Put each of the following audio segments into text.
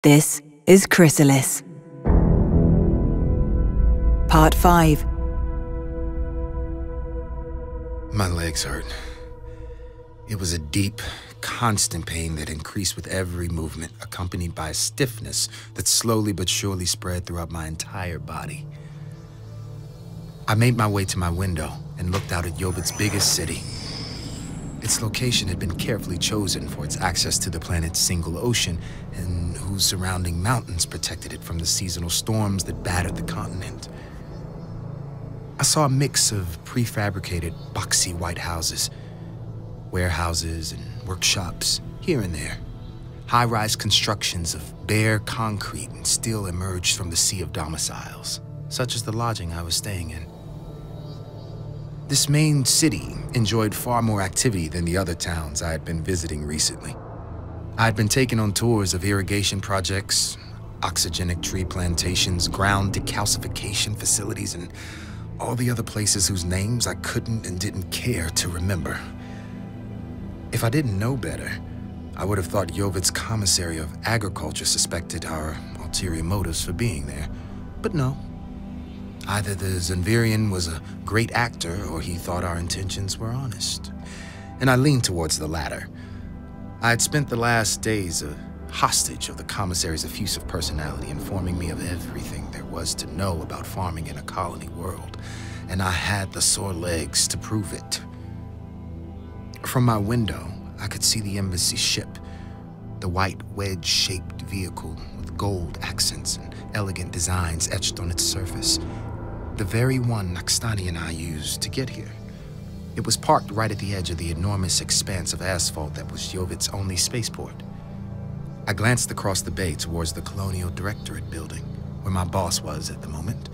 This is CHRYSALIS. Part 5. My legs hurt. It was a deep, constant pain that increased with every movement, accompanied by a stiffness that slowly but surely spread throughout my entire body. I made my way to my window and looked out at Yovit's biggest city. Its location had been carefully chosen for its access to the planet's single ocean, and whose surrounding mountains protected it from the seasonal storms that battered the continent. I saw a mix of prefabricated, boxy white houses, warehouses and workshops here and there. High-rise constructions of bare concrete and steel emerged from the sea of domiciles, such as the lodging I was staying in. This main city enjoyed far more activity than the other towns I had been visiting recently. I had been taken on tours of irrigation projects, oxygenic tree plantations, ground decalcification facilities, and all the other places whose names I couldn't and didn't care to remember. If I didn't know better, I would have thought Yovit's commissary of agriculture suspected our ulterior motives for being there. But no. Either the Xunvirian was a great actor or he thought our intentions were honest. And I leaned towards the latter. I had spent the last days a hostage of the commissary's effusive personality, informing me of everything there was to know about farming in a colony world, and I had the sore legs to prove it. From my window, I could see the embassy ship, the white wedge-shaped vehicle with gold accents and elegant designs etched on its surface. The very one Nakstani and I used to get here. It was parked right at the edge of the enormous expanse of asphalt that was Yovit's only spaceport. I glanced across the bay towards the Colonial Directorate building, where my boss was at the moment.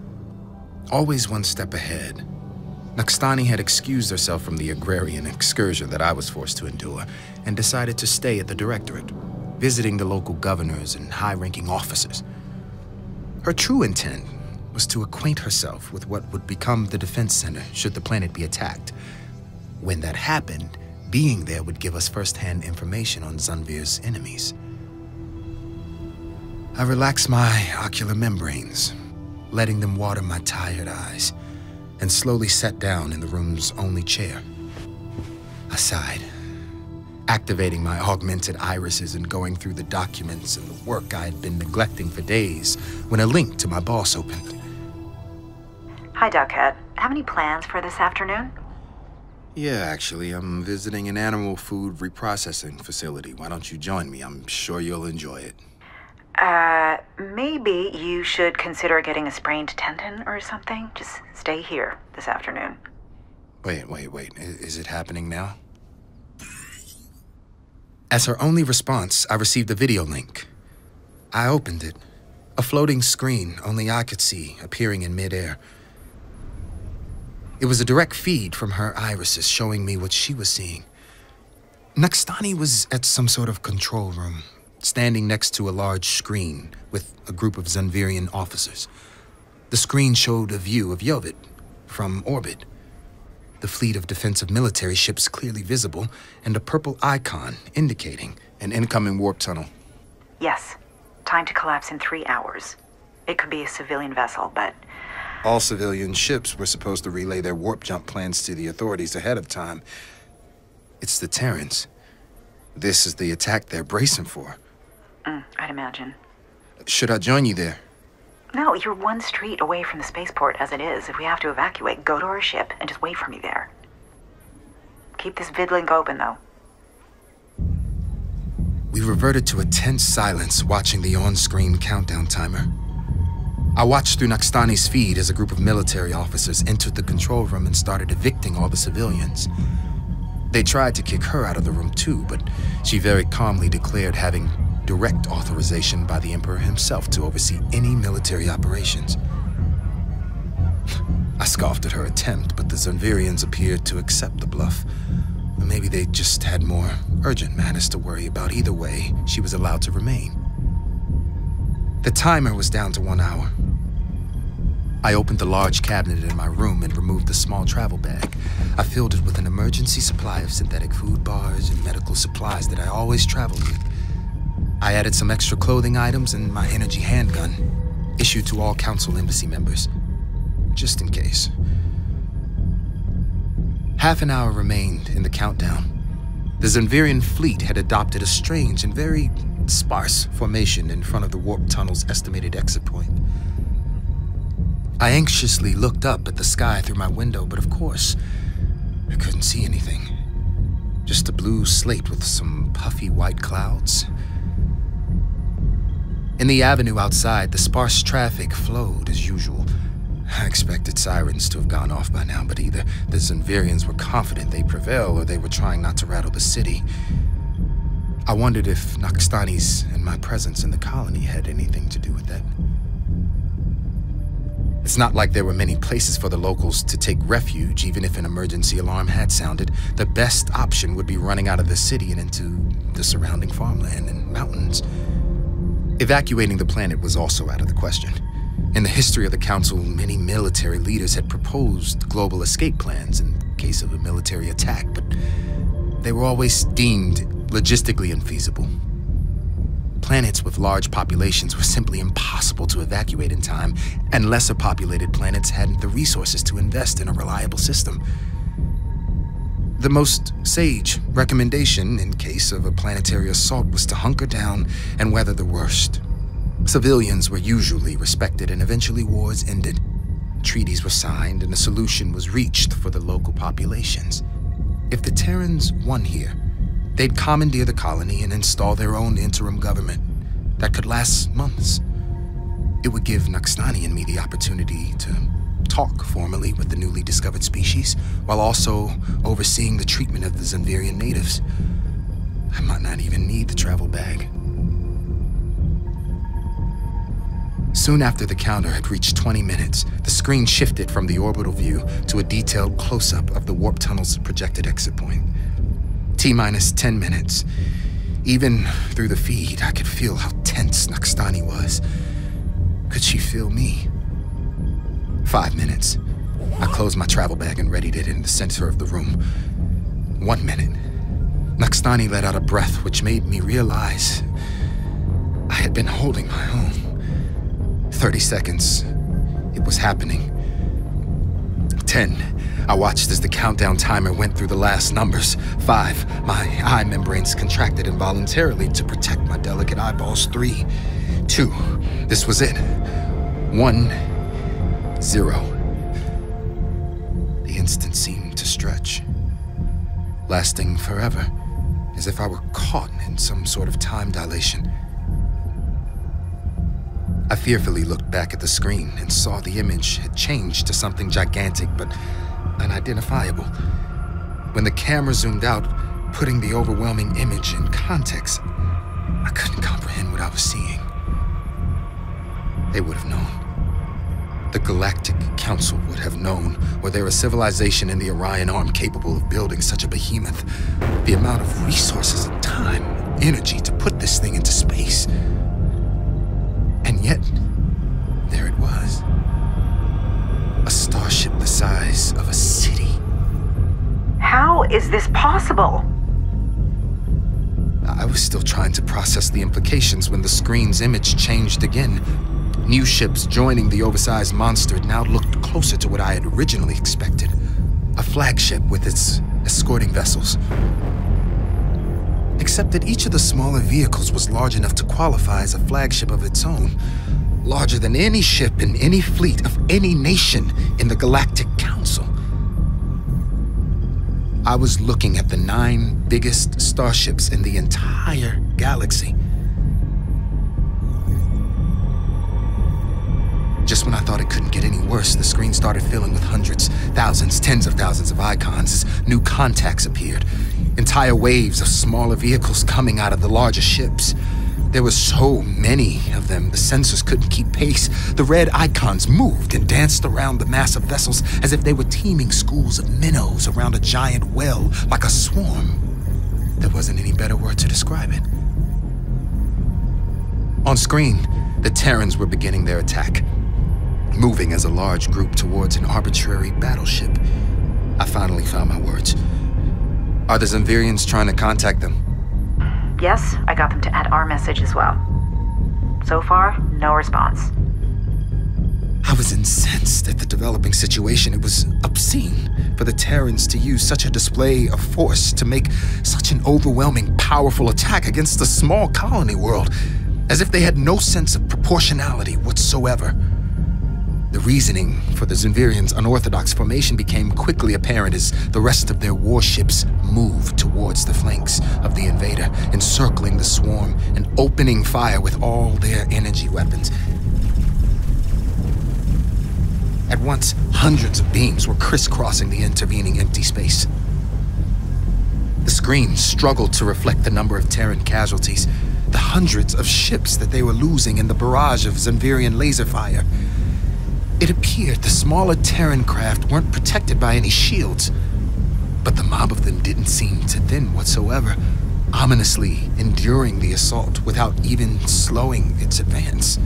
Always one step ahead, Nakstani had excused herself from the agrarian excursion that I was forced to endure and decided to stay at the Directorate, visiting the local governors and high-ranking officers. Her true intent was to acquaint herself with what would become the defense center should the planet be attacked. When that happened, being there would give us first-hand information on Xunvir's enemies. I relaxed my ocular membranes, letting them water my tired eyes, and slowly sat down in the room's only chair. I sighed, activating my augmented irises and going through the documents and the work I had been neglecting for days when a link to my boss opened. Hi, Daoket. Have any plans for this afternoon? Yeah, actually, I'm visiting an animal food reprocessing facility. Why don't you join me? I'm sure you'll enjoy it. Maybe you should consider getting a sprained tendon or something. Just stay here this afternoon. Wait. Is it happening now? As her only response, I received a video link. I opened it. A floating screen only I could see appearing in midair. It was a direct feed from her irises showing me what she was seeing. Nakstani was at some sort of control room, standing next to a large screen with a group of Xunvirian officers. The screen showed a view of Yovit from orbit, the fleet of defensive military ships clearly visible, and a purple icon indicating an incoming warp tunnel. Yes. Time to collapse in 3 hours. It could be a civilian vessel, but... All civilian ships were supposed to relay their warp jump plans to the authorities ahead of time. It's the Terrans. This is the attack they're bracing for. I'd imagine. Should I join you there? No, you're one street away from the spaceport as it is. If we have to evacuate, go to our ship and just wait for me there. Keep this vidlink open, though. We reverted to a tense silence watching the on-screen countdown timer. I watched through Nakstani's feed as a group of military officers entered the control room and started evicting all the civilians. They tried to kick her out of the room too, but she very calmly declared having direct authorization by the Emperor himself to oversee any military operations. I scoffed at her attempt, but the Xunvirians appeared to accept the bluff. Or maybe they just had more urgent matters to worry about. Either way, she was allowed to remain. The timer was down to 1 hour. I opened the large cabinet in my room and removed the small travel bag. I filled it with an emergency supply of synthetic food bars and medical supplies that I always traveled with. I added some extra clothing items and my energy handgun, issued to all Council Embassy members, just in case. Half an hour remained in the countdown. The Xunvirian fleet had adopted a strange and very sparse formation in front of the warp tunnel's estimated exit point. I anxiously looked up at the sky through my window, but of course, I couldn't see anything. Just a blue slate with some puffy white clouds. In the avenue outside, the sparse traffic flowed as usual. I expected sirens to have gone off by now, but either the Xunvirians were confident they'd prevail or they were trying not to rattle the city. I wondered if Nakstani's and my presence in the colony had anything to do with that. It's not like there were many places for the locals to take refuge, even if an emergency alarm had sounded. The best option would be running out of the city and into the surrounding farmland and mountains. Evacuating the planet was also out of the question. In the history of the Council, many military leaders had proposed global escape plans in case of a military attack, but they were always deemed logistically infeasible. Planets with large populations were simply impossible to evacuate in time, and lesser populated planets hadn't the resources to invest in a reliable system. The most sage recommendation in case of a planetary assault was to hunker down and weather the worst. Civilians were usually respected, and eventually wars ended. Treaties were signed, and a solution was reached for the local populations. If the Terrans won here, they'd commandeer the colony and install their own interim government that could last months. It would give Nakstani and me the opportunity to talk formally with the newly discovered species, while also overseeing the treatment of the Xunvirian natives. I might not even need the travel bag. Soon after the counter had reached 20 minutes, the screen shifted from the orbital view to a detailed close-up of the warp tunnel's projected exit point. T-minus 10 minutes. Even through the feed, I could feel how tense Nakstani was. Could she feel me? 5 minutes. I closed my travel bag and readied it in the center of the room. 1 minute. Nakstani let out a breath, which made me realize I had been holding my own. 30 seconds. It was happening. 10. I watched as the countdown timer went through the last numbers. 5. My eye membranes contracted involuntarily to protect my delicate eyeballs. 3. 2. This was it. 1. 0. The instant seemed to stretch, lasting forever, as if I were caught in some sort of time dilation. I fearfully looked back at the screen and saw the image had changed to something gigantic but unidentifiable. When the camera zoomed out, putting the overwhelming image in context, I couldn't comprehend what I was seeing. They would have known. The Galactic Council would have known, were there a civilization in the Orion Arm capable of building such a behemoth. The amount of resources and time, energy to put this thing into space. And yet, there it was. A starship the size of a city. How is this possible? I was still trying to process the implications when the screen's image changed again. New ships joining the oversized monster now looked closer to what I had originally expected. A flagship with its escorting vessels. Except that each of the smaller vehicles was large enough to qualify as a flagship of its own. Larger than any ship in any fleet of any nation in the Galactic Council. I was looking at the 9 biggest starships in the entire galaxy. Just when I thought it couldn't get any worse, the screen started filling with hundreds, thousands, tens of thousands of icons as new contacts appeared. Entire waves of smaller vehicles coming out of the larger ships. There were so many of them, the sensors couldn't keep pace. The red icons moved and danced around the massive vessels as if they were teeming schools of minnows around a giant well, like a swarm. There wasn't any better word to describe it. On screen, the Terrans were beginning their attack, moving as a large group towards an arbitrary battleship. I finally found my words. Are the Xunvirians trying to contact them? Yes, I got them to add our message as well. So far, no response. I was incensed at the developing situation. It was obscene for the Terrans to use such a display of force to make such an overwhelming, powerful attack against a small colony world, as if they had no sense of proportionality whatsoever. The reasoning for the Xunvirians' unorthodox formation became quickly apparent as the rest of their warships moved towards the flanks of the invader, encircling the swarm and opening fire with all their energy weapons. At once, hundreds of beams were crisscrossing the intervening empty space. The screen struggled to reflect the number of Terran casualties, the hundreds of ships that they were losing in the barrage of Xunvirian laser fire. It appeared the smaller Terran craft weren't protected by any shields, but the mob of them didn't seem to thin whatsoever, ominously enduring the assault without even slowing its advance.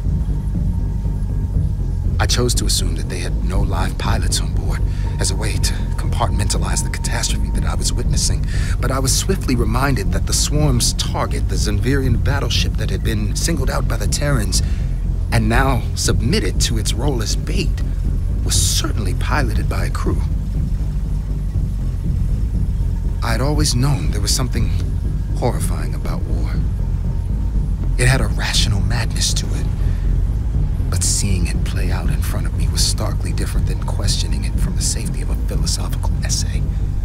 I chose to assume that they had no live pilots on board as a way to compartmentalize the catastrophe that I was witnessing, but I was swiftly reminded that the swarm's target, the Xunvirian battleship that had been singled out by the Terrans and now submitted to its role as bait, was certainly piloted by a crew. I had always known there was something horrifying about war. It had a rational madness to it. But seeing it play out in front of me was starkly different than questioning it from the safety of a philosophical essay.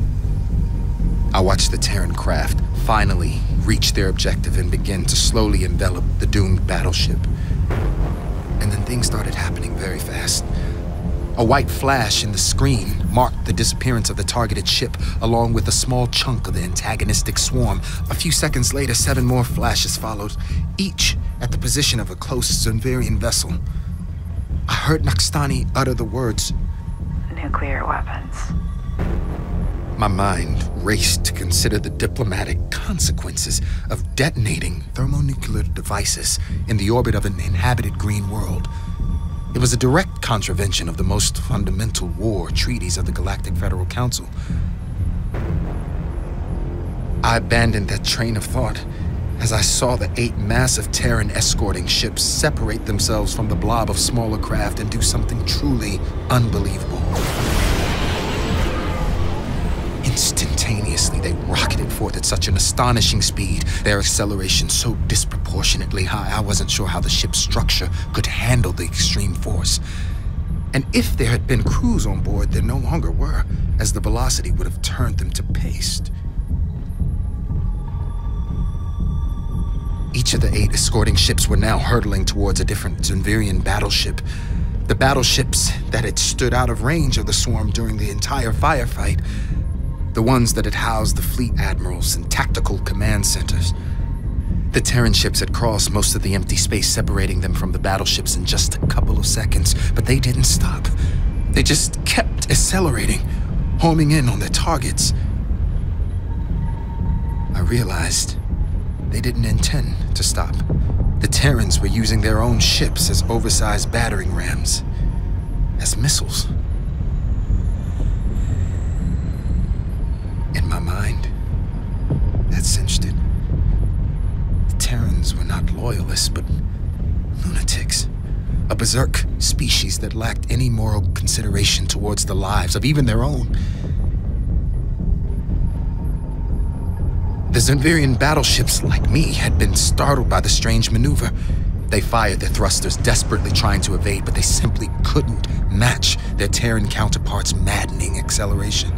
I watched the Terran craft finally reach their objective and begin to slowly envelop the doomed battleship. And then things started happening very fast. A white flash in the screen marked the disappearance of the targeted ship, along with a small chunk of the antagonistic swarm. A few seconds later, 7 more flashes followed, each at the position of a close Xunvirian vessel. I heard Nakstani utter the words, "Nuclear weapons." My mind raced to consider the diplomatic consequences of detonating thermonuclear devices in the orbit of an inhabited green world. It was a direct contravention of the most fundamental war treaties of the Galactic Federal Council. I abandoned that train of thought as I saw the 8 massive Terran escorting ships separate themselves from the blob of smaller craft and do something truly unbelievable. Instantaneously, they rocketed forth at such an astonishing speed, their acceleration so disproportionately high, I wasn't sure how the ship's structure could handle the extreme force. And if there had been crews on board, there no longer were, as the velocity would have turned them to paste. Each of the 8 escorting ships were now hurtling towards a different Xunvirian battleship. The battleships that had stood out of range of the swarm during the entire firefight. The ones that had housed the fleet admirals and tactical command centers. The Terran ships had crossed most of the empty space, separating them from the battleships in just a couple of seconds, but they didn't stop. They just kept accelerating, homing in on their targets. I realized they didn't intend to stop. The Terrans were using their own ships as oversized battering rams, as missiles. In my mind, that cinched it. The Terrans were not loyalists, but lunatics. A berserk species that lacked any moral consideration towards the lives of even their own. The Xunvirian battleships, like me, had been startled by the strange maneuver. They fired their thrusters, desperately trying to evade, but they simply couldn't match their Terran counterparts' maddening acceleration.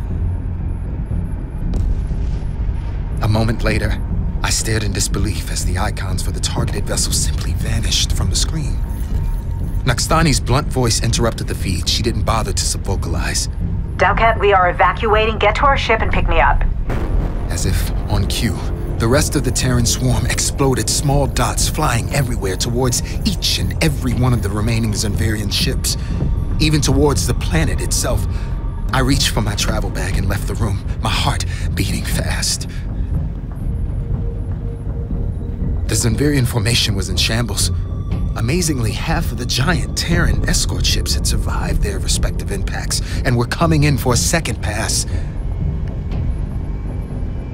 A moment later, I stared in disbelief as the icons for the targeted vessel simply vanished from the screen. Nakstani's blunt voice interrupted the feed. She didn't bother to subvocalize. "Daoket, we are evacuating. Get to our ship and pick me up." As if on cue, the rest of the Terran swarm exploded, small dots flying everywhere towards each and every one of the remaining Xunvirian ships, even towards the planet itself. I reached for my travel bag and left the room, my heart beating fast. The Xunvirian formation was in shambles. Amazingly, half of the giant Terran escort ships had survived their respective impacts and were coming in for a second pass.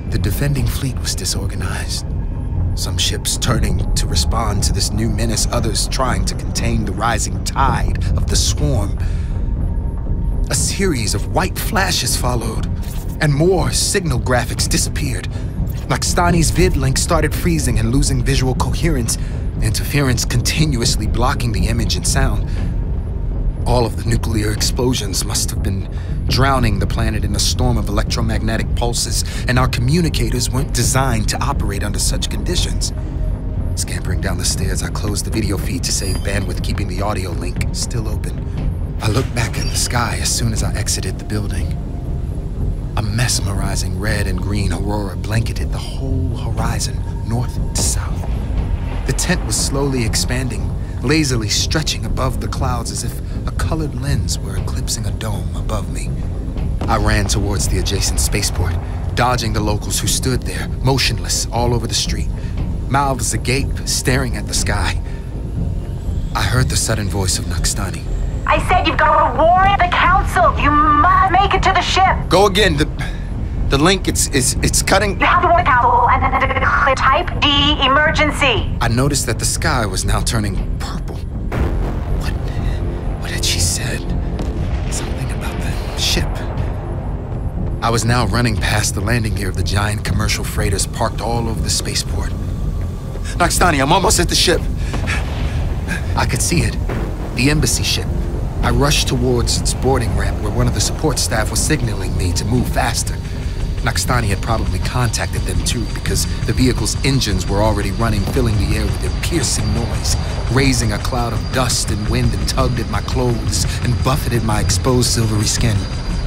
The defending fleet was disorganized. Some ships turning to respond to this new menace, others trying to contain the rising tide of the swarm. A series of white flashes followed, and more signal graphics disappeared. Nakstani's vid link started freezing and losing visual coherence, interference continuously blocking the image and sound. All of the nuclear explosions must have been drowning the planet in a storm of electromagnetic pulses, and our communicators weren't designed to operate under such conditions. Scampering down the stairs, I closed the video feed to save bandwidth, keeping the audio link still open. I looked back at the sky as soon as I exited the building. A mesmerizing red and green aurora blanketed the whole horizon, north to south. The tent was slowly expanding, lazily stretching above the clouds as if a colored lens were eclipsing a dome above me. I ran towards the adjacent spaceport, dodging the locals who stood there, motionless all over the street, mouths agape, staring at the sky. I heard the sudden voice of Nakstani. I said you've got to warn the council. You must make it to the ship. Go again. The link, it's cutting. You have to warn the council and declare Type D emergency. I noticed that the sky was now turning purple. What had she said? Something about the ship. I was now running past the landing gear of the giant commercial freighters parked all over the spaceport. Nakstani, I'm almost at the ship. I could see it. The embassy ship. I rushed towards its boarding ramp where one of the support staff was signaling me to move faster. Nakstani had probably contacted them too, because the vehicle's engines were already running, filling the air with their piercing noise, raising a cloud of dust and wind that tugged at my clothes and buffeted my exposed silvery skin.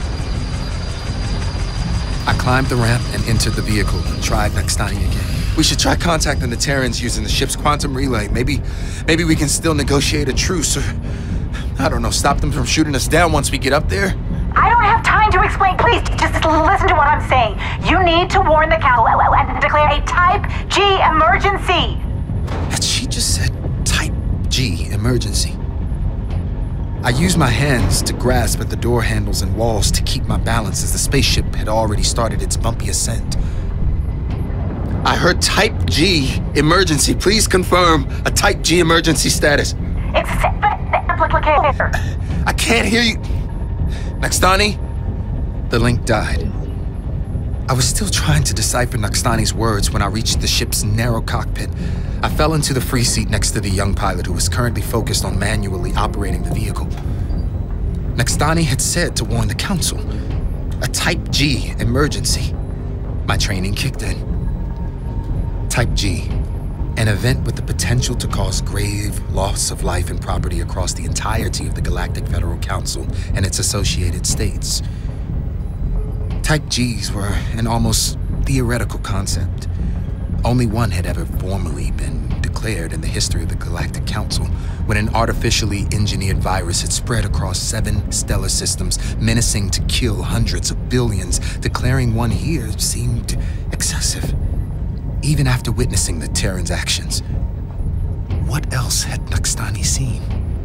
I climbed the ramp and entered the vehicle and tried Nakstani again. We should try contacting the Terrans using the ship's quantum relay. Maybe we can still negotiate a truce, or I don't know, stop them from shooting us down once we get up there? I don't have time to explain. Please, just listen to what I'm saying. You need to warn the council and declare a Type G emergency. She just said Type G emergency. I used my hands to grasp at the door handles and walls to keep my balance as the spaceship had already started its bumpy ascent. I heard Type G emergency. Please confirm a Type G emergency status. Accept the applicator. I can't hear you. Nakstani? The link died. I was still trying to decipher Nakstani's words when I reached the ship's narrow cockpit. I fell into the free seat next to the young pilot who was currently focused on manually operating the vehicle. Nakstani had said to warn the council. A Type G emergency. My training kicked in. Type G. An event with the potential to cause grave loss of life and property across the entirety of the Galactic Federal Council and its associated states. Type Gs were an almost theoretical concept. Only one had ever formally been declared in the history of the Galactic Council, when an artificially engineered virus had spread across 7 stellar systems, menacing to kill hundreds of billions. Declaring one here seemed excessive. Even after witnessing the Terran's actions, what else had Nakstani seen?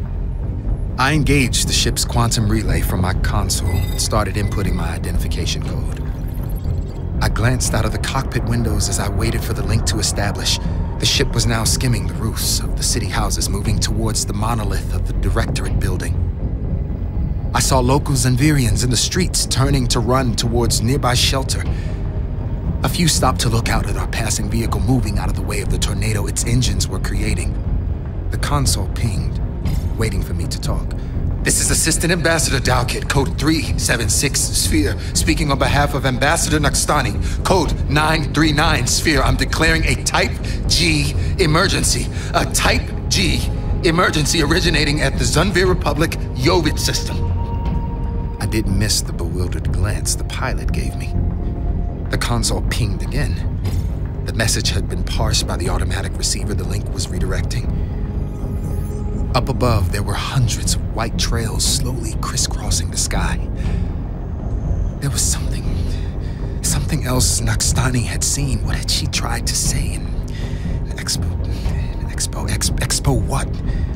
I engaged the ship's quantum relay from my console and started inputting my identification code. I glanced out of the cockpit windows as I waited for the link to establish. The ship was now skimming the roofs of the city houses, moving towards the monolith of the Directorate building. I saw local Xunvirians in the streets, turning to run towards nearby shelter. A few stopped to look out at our passing vehicle moving out of the way of the tornado its engines were creating. The console pinged, waiting for me to talk. This is Assistant Ambassador Daoket, code 376 Sphere, speaking on behalf of Ambassador Nakstani, code 939 Sphere. I'm declaring a Type G emergency. A Type G emergency originating at the Xunvirian Republic Yovit system. I didn't miss the bewildered glance the pilot gave me. The console pinged again. The message had been parsed by the automatic receiver the link was redirecting. Up above, there were hundreds of white trails slowly crisscrossing the sky. There was something else Nakstani had seen. What had she tried to say? An expo what?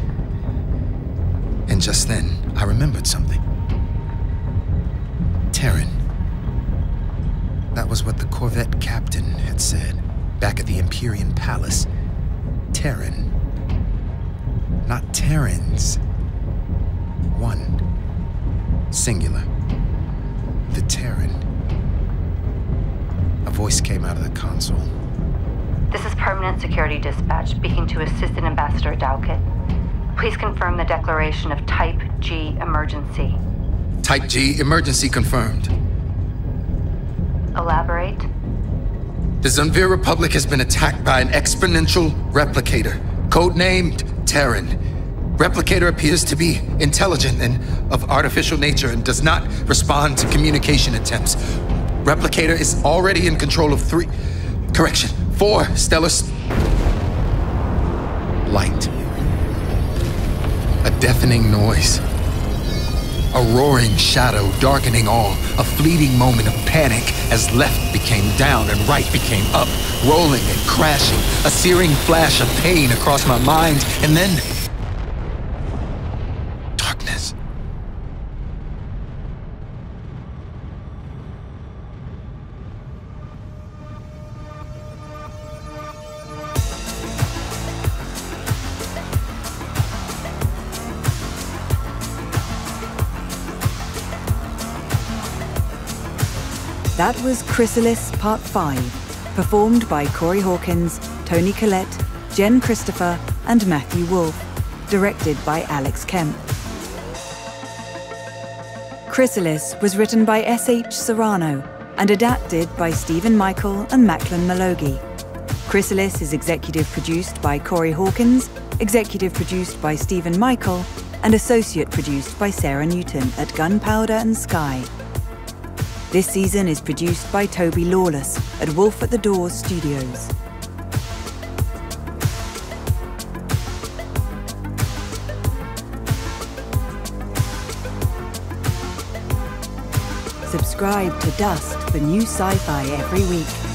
And just then, I remembered something. Terran. That was what the Corvette captain had said back at the Empyrean Palace. Terran. Not Terrans. One. Singular. The Terran. A voice came out of the console. This is Permanent Security Dispatch, speaking to Assistant Ambassador Daoket. Please confirm the declaration of Type G emergency. Type G emergency confirmed. Elaborate. The Xunvirian Republic has been attacked by an exponential replicator, codenamed Terran. Replicator appears to be intelligent and of artificial nature and does not respond to communication attempts. Replicator is already in control of 4 stellar light. A deafening noise. A roaring shadow darkening all. A fleeting moment of panic as left became down and right became up. Rolling and crashing. A searing flash of pain across my mind. And then... darkness. That was Chrysalis Part 5, performed by Corey Hawkins, Toni Collette, Jen Christopher, and Matthew Wolfe, directed by Alex Kemp. Chrysalis was written by SH Serrano and adapted by Stephen Michael and Macklen Makhloghi. Chrysalis is executive produced by Corey Hawkins, executive produced by Stephen Michael, and associate produced by Sarah Newton at Gunpowder and Sky. This season is produced by Toby Lawless at Wolf at the Doors Studios. Subscribe to Dust for new sci-fi every week.